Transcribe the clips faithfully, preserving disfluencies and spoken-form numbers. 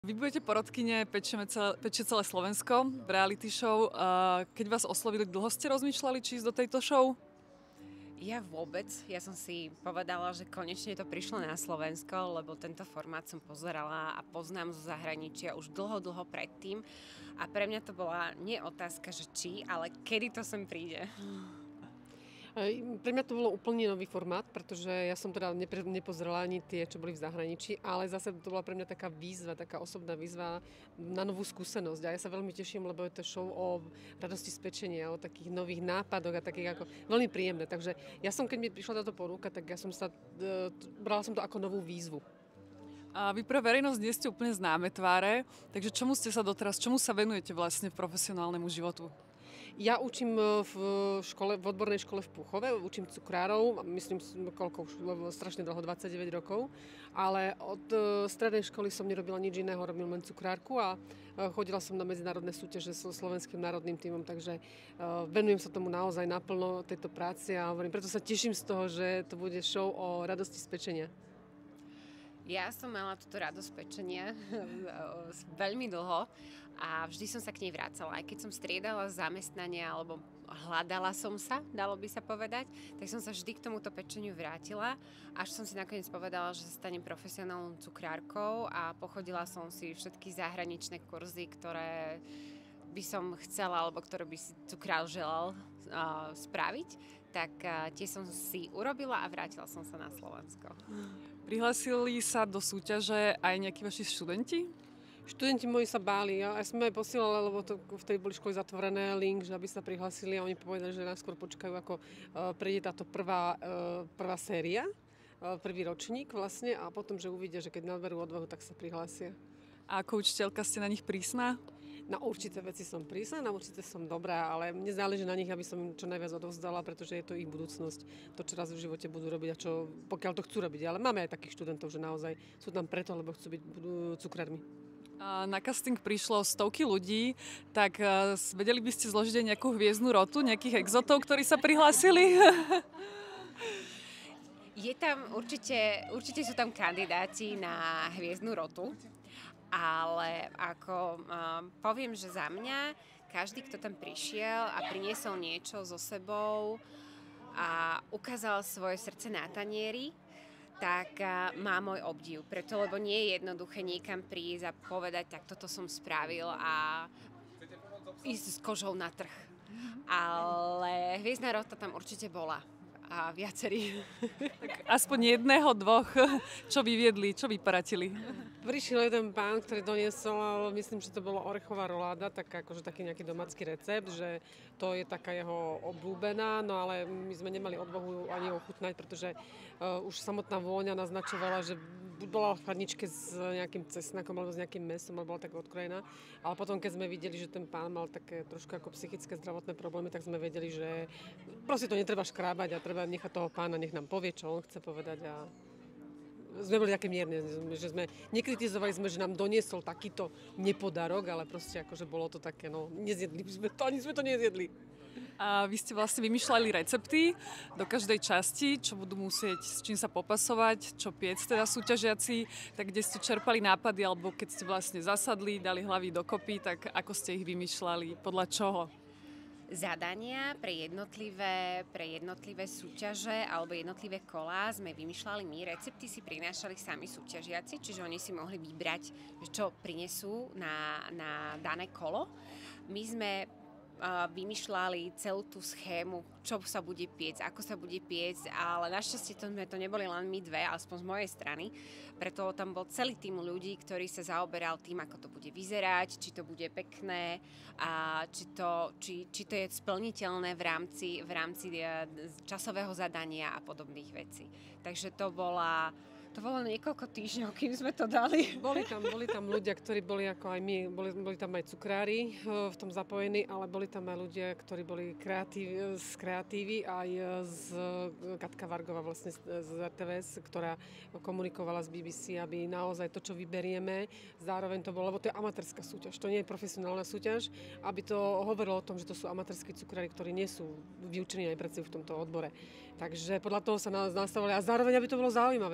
Vy budete porodkyne Pečeme celé, Peče celé Slovensko v reality show. Keď vás oslovili, dlho ste rozmýšľali, či ísť do tejto show? Ja vôbec. Ja som si povedala, že konečne to prišlo na Slovensko, lebo tento formát som pozerala a poznám zo zahraničia už dlho, dlho predtým. A pre mňa to bola nie otázka, že či, ale kedy to sem príde. Pre mňa to bolo úplne nový formát, pretože ja som teda nepre, nepozerala ani tie, čo boli v zahraničí, ale zase to bola pre mňa taká výzva, taká osobná výzva na novú skúsenosť. A ja sa veľmi teším, lebo je to show o radosti z pečenia, o takých nových nápadoch a takých ako veľmi príjemné. Takže ja som, keď mi prišla táto ponuka, tak ja som sa, brala som to ako novú výzvu. A vy pre verejnosť nie ste úplne známe tváre, takže čomu ste sa doteraz, čomu sa venujete vlastne v profesionálnemu životu? Ja učím v škole, v odbornej škole v Púchove, učím cukrárov, myslím, koľko už, strašne dlho, dvadsaťdeväť rokov, ale od strednej školy som nerobila nič iného, robím len cukrárku a chodila som na medzinárodné súťaže so slovenským národným tímom, takže venujem sa tomu naozaj naplno tejto práci a hovorím, preto sa teším z toho, že to bude show o radosti z pečenia. Ja som mala túto radosť pečenia veľmi dlho a vždy som sa k nej vracala. Aj keď som striedala zamestnania alebo hľadala som sa, dalo by sa povedať, tak som sa vždy k tomuto pečeniu vrátila, až som si nakoniec povedala, že sa stanem profesionálnou cukrárkou a pochodila som si všetky zahraničné kurzy, ktoré by som chcela alebo ktoré by si cukrár želal uh, spraviť, tak uh, tie som si urobila a vrátila som sa na Slovensko. Prihlásili sa do súťaže aj nejakí vaši študenti? Študenti moji sa báli. Ja, ja som aj posielala, lebo to, vtedy boli školy zatvorené, link, že aby sa prihlásili a oni povedali, že najskôr počkajú, ako uh, príde táto prvá, uh, prvá séria, uh, prvý ročník vlastne a potom, že uvidia, že keď naberú odvahu, tak sa prihlásia. A ako učiteľka ste na nich prísna? Na určité veci som prísna, na určité som dobrá, ale mne záleží na nich, aby som im čo najviac odovzdala, pretože je to ich budúcnosť, to, čo raz v živote budú robiť a čo, pokiaľ to chcú robiť. Ale máme aj takých študentov, že naozaj sú tam preto, lebo chcú byť cukrármi. A na casting prišlo stovky ľudí, tak uh, vedeli by ste zložiť aj nejakú hviezdnu rotu, nejakých exotov, ktorí sa prihlásili? Je tam určite, určite sú tam kandidáti na hviezdnu rotu. Ale ako um, poviem, že za mňa každý, kto tam prišiel a priniesol niečo so sebou a ukázal svoje srdce na tanieri, tak uh, má môj obdiv. Preto, lebo nie je jednoduché niekam prísť a povedať, tak toto som spravil a ísť s kožou na trh. Ale hviezdna rota tam určite bola. A viacerí. Tak aspoň jedného, dvoch, čo vyviedli, čo vyparatili. Prišiel jeden pán, ktorý doniesol, myslím, že to bola orechová roláda, tak akože taký nejaký domácky recept, že to je taká jeho obľúbená, no ale my sme nemali odvahu ani ochutnať, pretože uh, už samotná vôňa naznačovala, že bola v chladničke s nejakým cesnakom alebo s nejakým mesom, alebo bola tak odkrojená. Ale potom, keď sme videli, že ten pán mal také trošku ako psychické zdravotné problémy, tak sme vedeli, že proste to netreba škrábať a treba nechať toho pána, nech nám povie, čo on chce povedať a sme boli také mierne, že sme nekritizovali sme, že nám doniesol takýto nepodarok, ale proste akože bolo to také, no nezjedli sme to, ani sme to nezjedli. A vy ste vlastne vymýšľali recepty do každej časti, čo budú musieť, s čím sa popasovať, čo piec teda súťažiaci, tak kde ste čerpali nápady, alebo keď ste vlastne zasadli, dali hlavy dokopy, tak ako ste ich vymýšľali, podľa čoho? Zadania pre jednotlivé, pre jednotlivé súťaže alebo jednotlivé kolá sme vymýšľali my. Recepty si prinášali sami súťažiaci, čiže oni si mohli vybrať, čo prinesú na, na dané kolo. My sme uh, vymýšľali celú tú schému, čo sa bude piecť, ako sa bude piecť, ale našťastie to, to neboli len my dve, aspoň z mojej strany. Preto tam bol celý tým ľudí, ktorý sa zaoberal tým, ako to bude vyzerať, či to bude pekné a či to, či, či to je splniteľné v rámci, v rámci časového zadania a podobných vecí. Takže to bola... To bolo niekoľko týždňov, kým sme to dali. Boli tam, boli tam ľudia, ktorí boli ako aj my, boli, boli tam aj cukrári v tom zapojení, ale boli tam aj ľudia, ktorí boli kreatív, z kreatívy, aj z Katka Vargová vlastne z er té vé es, ktorá komunikovala z bé bé cé, aby naozaj to, čo vyberieme, zároveň to bolo, lebo to je amatérska súťaž, to nie je profesionálna súťaž, aby to hovorilo o tom, že to sú amatérski cukrári, ktorí nie sú vyučení aj pracujú v tomto odbore. Takže podľa toho sa nás nastavovali a zároveň, aby to bolo zaujímavé, aby to bolo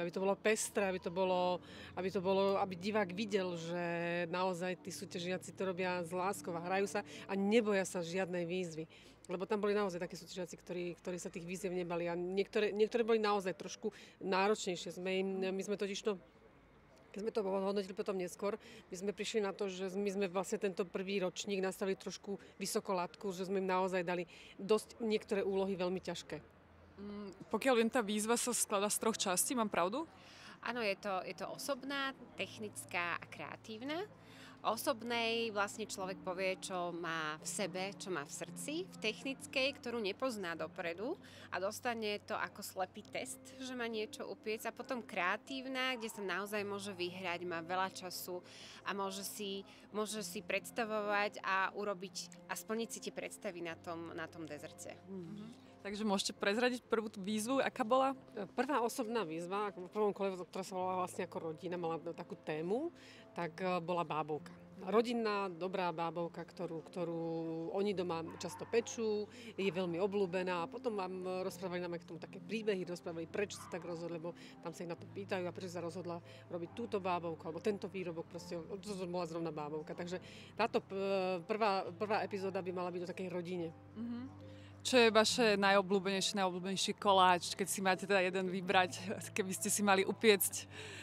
pestré, aby to bolo, aby to bolo, aby divák videl, že naozaj tí súťažiaci to robia s láskou a hrajú sa a neboja sa žiadnej výzvy. Lebo tam boli naozaj takí súťažiaci, ktorí, ktorí sa tých výziev nebali a niektoré, niektoré boli naozaj trošku náročnejšie. Sme im, my sme totiž to Keď sme to hodnotili potom neskôr, my sme prišli na to, že my sme vlastne tento prvý ročník nastavili trošku vysoko latku, že sme im naozaj dali dosť niektoré úlohy veľmi ťažké. Mm, pokiaľ viem, tá výzva sa skladá z troch častí, mám pravdu? Áno, je to, je to osobná, technická a kreatívna. Osobnej vlastne človek povie, čo má v sebe, čo má v srdci. V technickej, ktorú nepozná dopredu a dostane to ako slepý test, že má niečo upiec. A potom kreatívna, kde sa naozaj môže vyhrať, má veľa času a môže si, môže si predstavovať a urobiť a splniť si tie predstavy na tom, na tom dezerte. Mm-hmm. Takže môžete prezradiť prvú tú výzvu, aká bola? Prvá osobná výzva, v prvom kole, ktorá sa volala vlastne ako rodina, mala takú tému, tak bola bábovka. Rodinná, dobrá bábovka, ktorú, ktorú oni doma často pečú, je veľmi obľúbená a potom vám rozprávali nám aj k tomu také príbehy, rozprávali, prečo sa tak rozhodli, lebo tam sa ich na to pýtajú a prečo sa rozhodla robiť túto bábovku alebo tento výrobok, proste to bola zrovna bábovka. Takže táto prvá, prvá epizóda by mala byť o takej rodine. Mm-hmm. Čo je vaše najobľúbenejšie, najobľúbenejší koláč, keď si máte teda jeden vybrať, keby ste si mali upiecť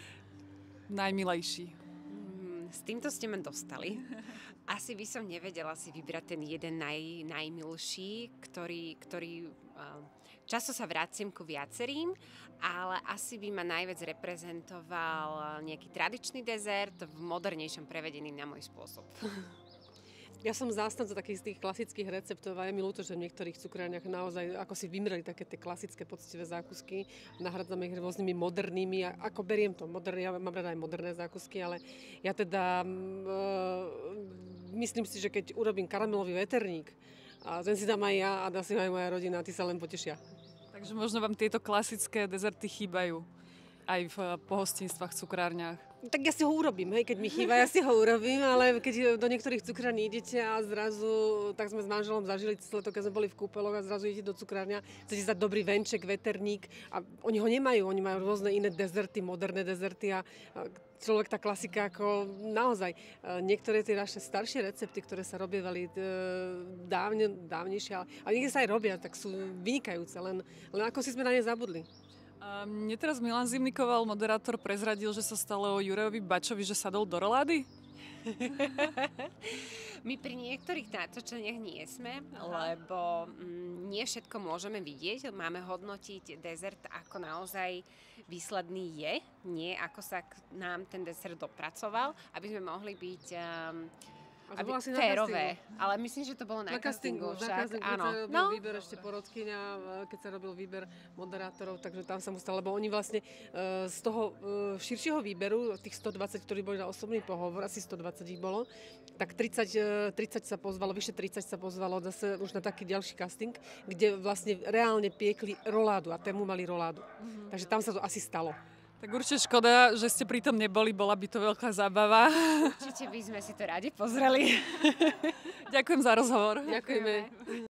najmilejší? Mm, s týmto ste ma dostali. Asi by som nevedela si vybrať ten jeden naj, najmilší, ktorý, ktorý uh, často sa vraciam ku viacerým, ale asi by ma najviac reprezentoval nejaký tradičný dezert v modernejšom prevedení na môj spôsob. Ja som zástanca takých z tých klasických receptov a je mi ľúto, že v niektorých cukrárniach naozaj ako si vymreli také tie klasické poctivé zákusky, nahradzame ich rôznymi modernými a ako beriem to, modern, ja mám rada aj moderné zákusky, ale ja teda e, myslím si, že keď urobím karamelový veterník a ten si dám aj ja a dá si ho aj moja rodina a tí sa len potešia. Takže možno vám tieto klasické dezerty chýbajú aj v pohostinstvách, cukrárniach. Tak ja si ho urobím, hej, keď mi chýba, ja si ho urobím, ale keď do niektorých cukrární idete a zrazu, tak sme s manželom zažili celé to, keď sme boli v kúpeloch a zrazu idete do cukrárňa, chcete dať dobrý venček, veterník a oni ho nemajú, oni majú rôzne iné dezerty, moderné dezerty a človek tá klasika ako naozaj, niektoré tie naše staršie recepty, ktoré sa robievali dávne, dávnejšie, ale, ale niekde sa aj robia, tak sú vynikajúce, len, len ako si sme na ne zabudli. A mne teraz Milan Zimnikoval, moderátor, prezradil, že sa stalo Jurajovi Bačovi, že sadol do rolády? My pri niektorých natočeniach nie sme, lebo mm, nie všetko môžeme vidieť. Máme hodnotiť dezert ako naozaj výsledný je, nie ako sa k nám ten dezert dopracoval, aby sme mohli byť... Um, aby férové, ale myslím, že to bolo na, na castingu, castingu však, castingu, áno. Keď sa robil no. výber ešte porodkyňa, keď sa robil výber moderátorov, takže tam sa musel, lebo oni vlastne uh, z toho uh, širšieho výberu, tých stodvadsať, ktorí boli na osobný pohovor, asi stodvadsať ich bolo, tak tridsať, uh, tridsať sa pozvalo, vyše tridsať sa pozvalo zase už na taký ďalší casting, kde vlastne reálne piekli roládu a tému mali roládu. Mm-hmm. Takže tam sa to asi stalo. Tak určite škoda, že ste pri tom neboli, bola by to veľká zábava. Určite by sme si to radi pozreli. Ďakujem za rozhovor. Ďakujeme.